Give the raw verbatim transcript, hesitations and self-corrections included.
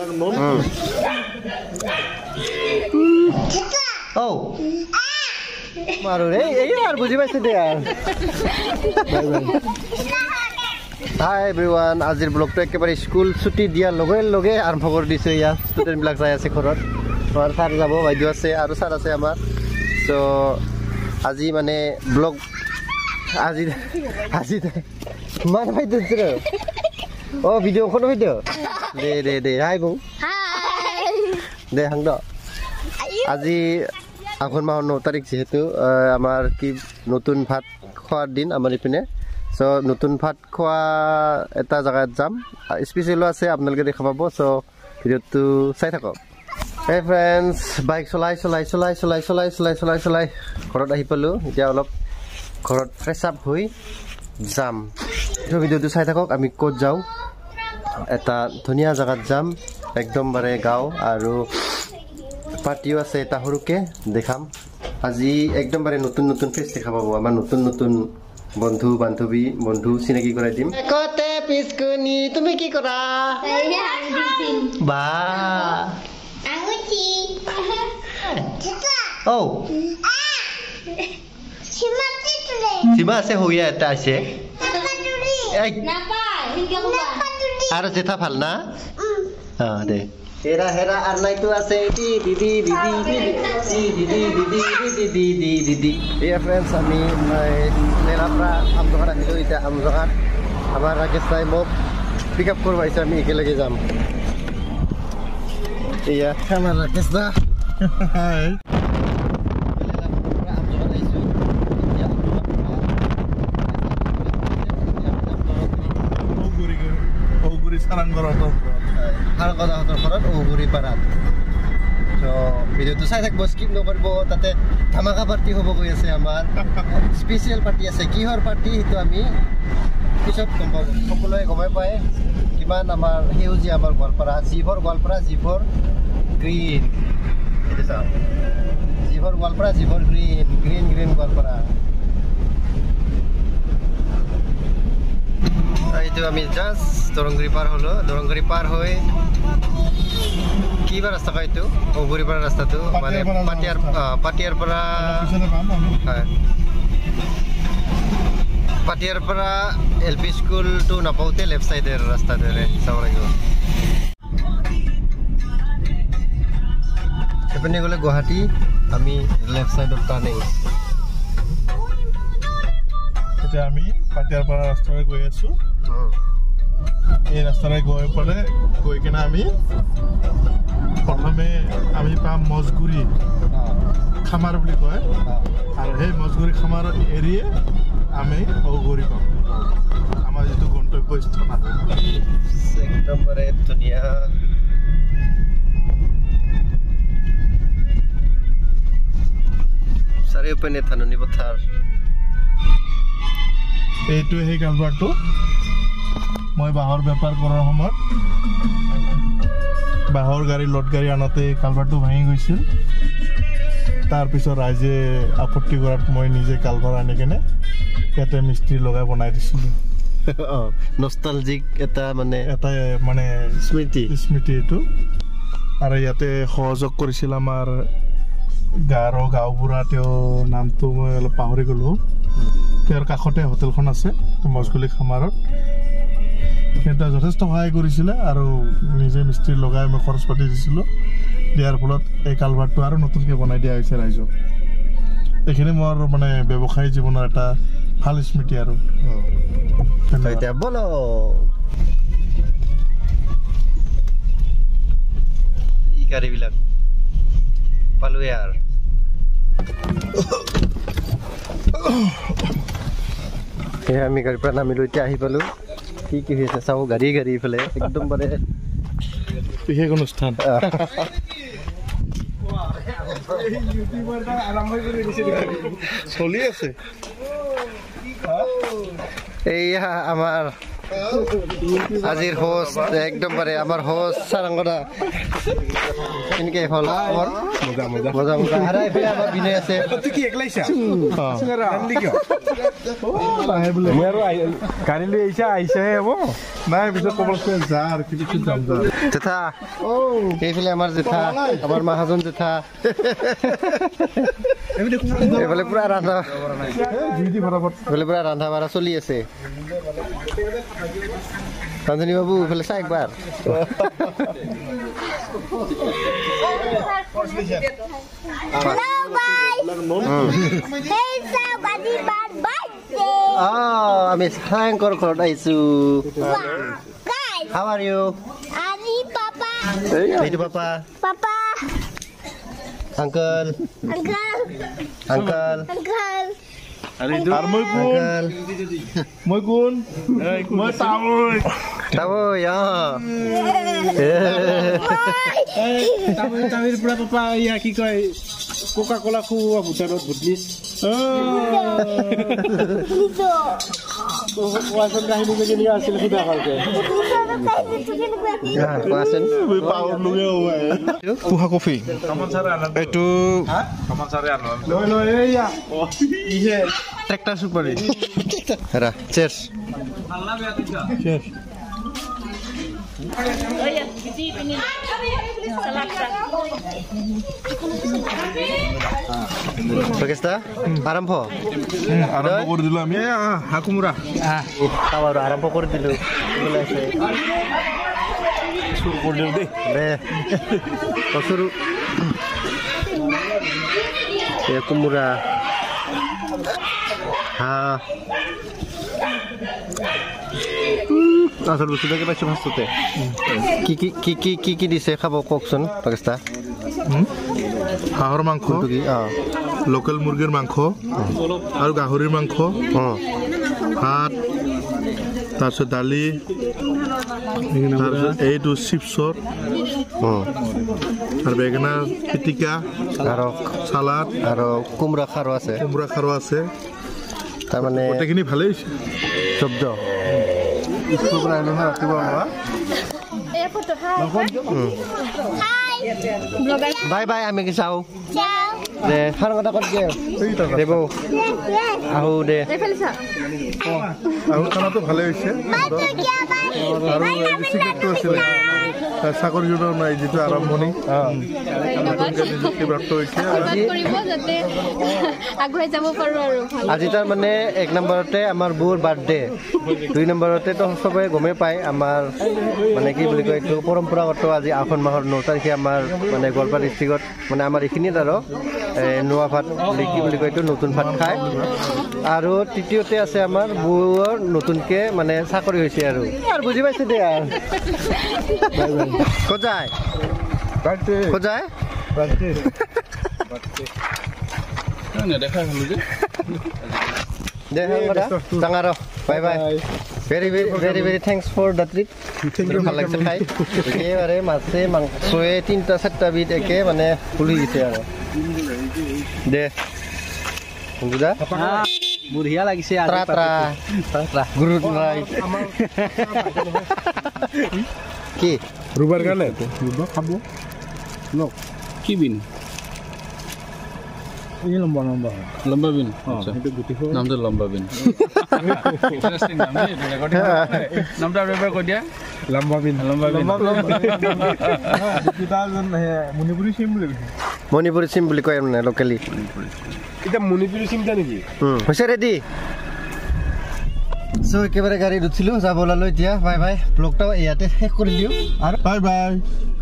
Oh. Maru deh, iya harus buji pasti dia. Hi everyone, azir blog to ekebare school ছুটি দিয়া লগে লগে আৰম্ভ কৰি দিছে ইয়া ষ্টুডেন্ট বিলাক যাই আছে ঘৰত ঘৰ থাৰ যাব বাইদেউ আছে আৰু স্যাৰ আছে আমাৰ সো আজি মানে ব্লগ আজি আজি মান বাইদেউ আছে ও ভিডিও কোন ভিডিও দে দে দে হাই বউ হাই দে হাংদ আজি আঘোণ মাহৰ ন তাৰিখ যেহেতু আমাৰ কি নতুন ভাত খোৱাৰ দিন আমাৰ ইপিনে সো নতুন ভাত খোৱা এটা জায়গাত যাম স্পেশাল আছে আপোনালোকে দেখা পাব সো ভিডিওটো চাই থাকক হে ফ্ৰেন্ডস বাইক চলাই চলাই চলাই চলাই চলাই চলাই চলাই চলাই ঘৰত আহি পালো এতিয়া অলপ ঘৰত ফ্ৰেছ আপ হৈ যাম তো ভিডিওটো চাই থাকক আমি ক'ত যাও এটা ধুনীয়া জায়গাত যাম একদম বাৰে গাঁও আৰু পাৰ্টিও আছে এটা সৰুকে দেখাম আজি একদম বাৰে নতুন নতুন ফেস দেখা পাব আমাৰ নতুন নতুন বন্ধু বান্ধৱী বন্ধু চিনাকি কৰাই দিম কতে পিছকুনি তুমি কি কৰা বা আঙুচি ও সীমাতে তুলে সীমা আছে হইয়া এটা আছে নাপা হিগা আৰু জেঠা ভাল না আ দে হেৰা হেৰা আর নাই তো আছে দি দি দি দি দি দি দি দি দি দি দি এই ফ্রেন্ডস আমি নেলাপৰা আমজগাত আহিলো এতিয়া আমজগাত আমাৰ ৰাকেশ ভাই মোক পিক আপ কৰিব আহিছে আমি একেলগে যাম এয়া আমাৰ ৰাকেশ দা হাই ভিডিওটো চাই থাকব স্কিপ নকৰিব তাতে ধামাকা পাৰ্টি হ'ব গৈ আছে আমাৰ স্পেশাল পাৰ্টি আছে কিহৰ পাৰ্টি সেইটো আমি পিছত গম পাম সকলোৱে গমাই পায় কিমান আমাৰ সেউজীয়া আমাৰ গোৱালপাৰা জিভৰ গোৱালপাৰা জিভৰ গ্ৰীণ এইটো চাওক জিভৰ গোৱালপাৰা জিভৰ গ্ৰীণ গ্ৰীণ গ্ৰীণ গোৱালপাৰা এইটো আমি জাষ্ট দৰংগুৰি পাৰ হলো দৰংগুৰি পাৰ হৈ কিবা ৰাস্তা কয় এইটো অগুৰি পাৰা ৰাস্তাটো মানে পাটিয়াৰ পাটিয়াৰ পৰা হয় পাটিয়াৰ পৰা এল পি স্কুলটো নাপাওঁতে লেফ্ট চাইডৰ ৰাস্তাটোৰে চাব লাগিব এইপিনে গ'লে গুৱাহাটী আমি লেফ্ট চাইডত টাৰ্ণিং এতিয়া আমি পাটিয়াৰ পৰা ৰাস্তাৰে গৈ আছো এই ৰাস্তাৰে গৈ পৰে গৈ কিনে আমি প্ৰথমে আমি পাম মজগুৰি খামাৰ বুলি কয় আৰু সেই মজগুৰি খামাৰ এৰিয়ে আমি অগুৰি পাম আমাৰ যিটো গন্তব্য স্থান একদম বাৰে ধুনীয়া চাৰিওপিনে ধাননি পথাৰ এইটো সেই কালভাৰটো মই বাহৰ বেপাৰ কৰাৰ সময়ত বাহৰ গাড়ী লোড গাড়ী আনতে কালভাৰটো ভাঙি গৈছিল তাৰপিছত ৰাইজে আপত্তি কৰাত মই নিজে কালভাৰ আনি কেনে ইয়াতে মিস্ত্ৰী লগাই বনাই দিছিলোঁ নষ্টালজিক এটা মানে এটা মানে স্মৃতি স্মৃতি এইটো আৰু ইয়াতে সহযোগ কৰিছিল আমাৰ গাঁৱৰ গাঁওবুঢ়া তেওঁ নামটো মই অলপ পাহৰি গ'লোঁ তেওঁৰ কাষতে হোটেলখন আছে মজগুৰি খামাৰত সিহঁতে যথেষ্ট সহায় কৰিছিলে আৰু নিজে মিস্ত্ৰী লগাই মই খৰচ পাতি দিছিলোঁ দিয়াৰ ফলত এই কালভাৰটো আৰু নতুনকৈ বনাই দিয়া হৈছে ৰাইজক এইখিনি মোৰ মানে ব্যৱসায়ী জীৱনৰ এটা ভাল স্মৃতি আৰু এতিয়া বলো ই গাড়ীবিলাক পালোৱে আৰু সেয়া আমি গাড়ীৰ পৰা নামিলো এতিয়া আহি পালো কি কি হৈছে চাব গাড়ী গাড়ী ইফালে একদম মানে বিশেষ অনুষ্ঠান চলি আছে এইয়া আমাৰ আজিৰ হোষ্ট একদম পাৰে আমাৰ হোষ্ট সাৰাংগদা কেনেকে হ'ল খবৰ মজা মজা মজা মজা আৰু এইফালে আমাৰ বিনয় আছে তুই কি একলাইছা জানলি কিয় মই আৰু গাড়ী লৈ আহিছা আহিছাহে হ'ব নাই পিছত ক'বলৈ যা আৰু কিবা কি যাম যা জেঠা এইফালে আমাৰ জেঠা আমাৰ মহাজন জেঠা এইফালে পুৰা ৰান্ধা এইফালে পুৰা ৰান্ধা বাঢ়া চলি আছে ৰান্ধনী বাবু এইফালে চা একবাৰ আমি সায়ংকৰ ঘৰত আহিছো How are you? Ari Papa. Itu Papa. Papa. Uncle. Uncle. Uncle. Uncle. আৰু মই কোন মই কোন মই তাৱৈ তাৱৈ অ তামিল তামিল পুৰা পাপা ইয়া কি কয় কোকা কোলা খুৱা ভূটানত ভূটলিছ কোৱাচোন কাহিনী কেনেকুৱা আছিল সুধা ভালকে কোৱাচোন পাৱাৰ লগে পুহা কফি এইটো লৈ লৈ এয়া ইহে ট্ৰেক্টাৰ চুপাৰি হেৰা চেয়াৰ্ছ চেয়াৰ্ছ প্ৰকেশদা আৰম্ভ আৰম্ভ কৰি দিলো আমি হাকুমুৰা খাওঁ আৰু আৰম্ভ কৰি দিলো দে কচুৰু কোমোৰা হাঁহ আচল বস্তুটাকে পাইছোঁ ফাৰ্ষ্টতে কি কি কি কি কি কি দিছে খাব কওকচোন প্ৰকেশদা হাঁহৰ মাংস কি অঁ লোকেল মুৰ্গীৰ মাংস আৰু গাহৰিৰ মাংস অঁ ভাত তাৰপিছত দালি তাৰপিছত এইটো চিপছৰ অঁ আৰু বেঙেনাৰ পিটিকা আৰু চালাড আৰু কোমোৰা খাৰো আছে কোমোৰা খাৰো আছে তাৰমানে গোটেইখিনি ভালেই হৈছে শব্দ স্কুলৰ পৰা আহিলোঁ নহয় ৰাতিপুৱা বাই বাই আমি যাওঁ Ciao. দে খানা কথা ক'ত গে দেব আহো দে আৰু খানাটো ভালেই হৈছে আৰু চিকেটটো আছিলে চাকৰি জোঁটৰ নাই যিটো আৰম্ভণি নিযুক্তিপ্ৰাপ্ত হৈছে আজি তাৰ মানে এক নম্বৰতে আমাৰ বৌৰ বাৰ্থডে দুই নম্বৰতে তো চবে গমেই পায় আমাৰ মানে কি বুলি কয় এইটো পৰম্পৰাগত আজি আঘোণ মাহৰ ন তাৰিখে আমাৰ মানে গোৱালপাৰা ডিষ্ট্ৰিক্টত মানে আমাৰ এইখিনিত আৰু নোৱা ভাত বুলি কি বুলি কয় এইটো নতুন ভাত খায় আৰু তৃতীয়তে আছে আমাৰ বৌৰ নতুনকৈ মানে চাকৰি হৈছে আৰু আৰু বুজি পাইছে দে আৰু ক'ত যায় ক'ত যায় দে ডাঙৰ bye bye very very very very thanks for the trip ভাল লাগিছে খাই একেবাৰে মাছে মাংসয়ে তিনিটা চাৰিটা বিধ একে মানে ফুলি দিছে আৰু দে বুজা বঢ়িয়া লাগিছে গুড নাইট কি ৰুবাৰ কাৰণে খাব কি বিন এই লম্বা লম্বা লম্বা বিন নামটো লম্বা বিন নামটো এবাৰ কৈ দিয়া লম্বা বিন লম্বা বিন মণিপুৰী চিম বুলি মণিপুৰী চিম বুলি কয় মানে লোকেলি এতিয়া মণিপুৰী চিমটা নেকি হৈছে ৰেডি চ' একেবাৰে গাড়ীত উঠিলোঁ যাব ওলালোঁ এতিয়া বাই বাই ব্লগটাও ইয়াতে শেষ কৰি দিওঁ আৰু বাই বাই